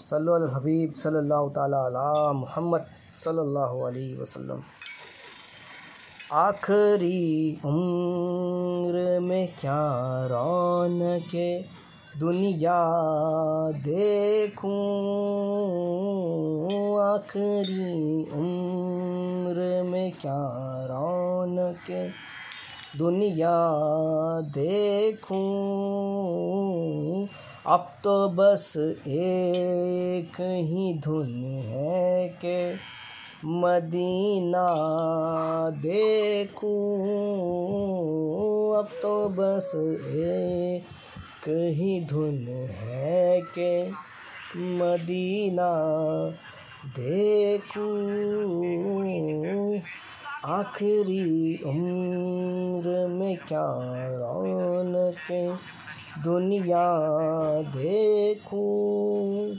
सल्लु अल हबीब सल्लल्लाहु ताला अला मुहम्मद सल्लल्लाहु अलैहि वसल्लम। आखिरी उम्र में क्या रौनके दुनिया देखूं, आखिरी उम्र में क्या रौनके दुनिया देखूं। अब तो बस एक ही धुन है कि मदीना देखूं। अब तो बस एक ही धुन है कि मदीना देखूं। आखिरी उम्र में क्या रौनके दुनिया देखूं।